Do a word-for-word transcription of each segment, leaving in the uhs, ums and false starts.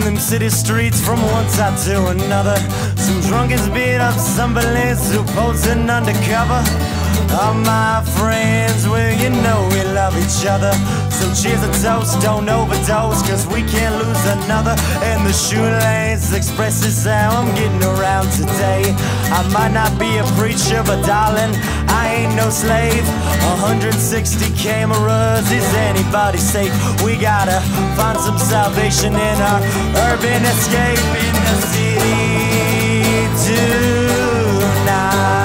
in them city streets from one side to another. Some drunkards beat up some police who posing undercover. All my friends, well, you know we love each other. So cheers a toast, don't overdose, cause we can't lose another. And the shoelace expresses how I'm getting around today. I might not be a preacher, but darling, I ain't no slave. one hundred sixty cameras, is anybody safe? We gotta find some salvation in our urban escape in the city tonight.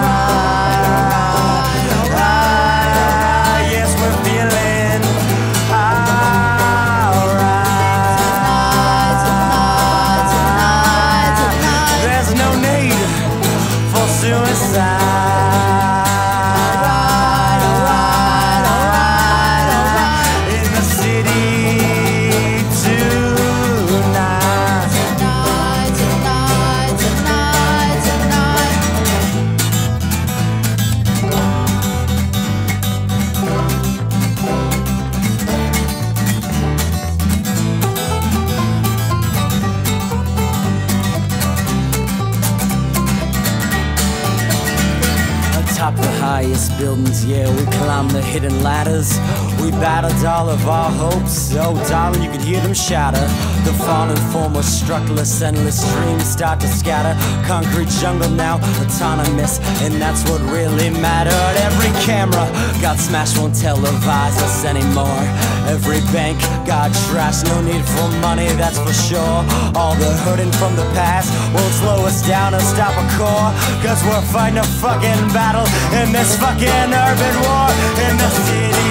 Top the highest buildings, yeah, we climb the hidden ladders. We battled all of our hopes, oh darling, you could hear them shatter. The fallen form was structureless, endless dreams start to scatter. Concrete jungle now, autonomous, and that's what really mattered. Every camera got smashed, won't televise us anymore. Every bank got trashed, no need for money, that's for sure. All the hurting from the past won't slow us down or stop a core, cause we're fighting a fucking battle in this fucking urban war in the city.